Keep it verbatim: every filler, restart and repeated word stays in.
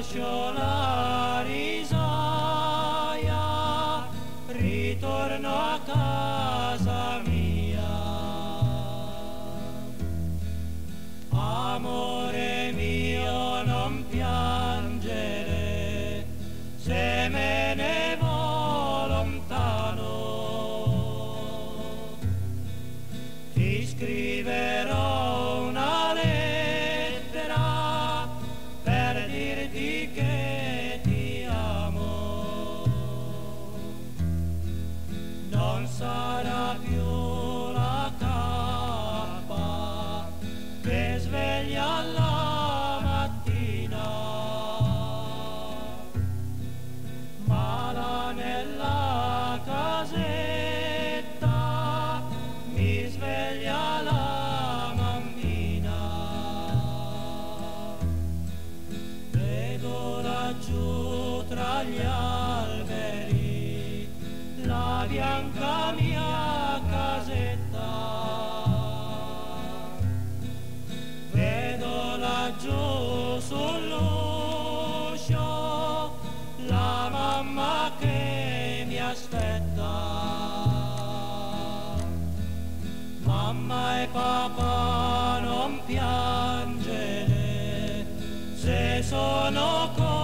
lascio la risaia, ritorno a casa mia. Amore mio, non piangere, se me ne vo lontano. Ti scriverò una lettera per dirti che ti amo. Non sarà più la cappa che sveglia la mattina, ma là nella casetta mi sveglia la mammina. Vedo laggiù tra gli alberi la bianca mia casetta, vedo laggiù sull'uscio la mamma che mi aspetta. Mamma e papà, non piangere se sono con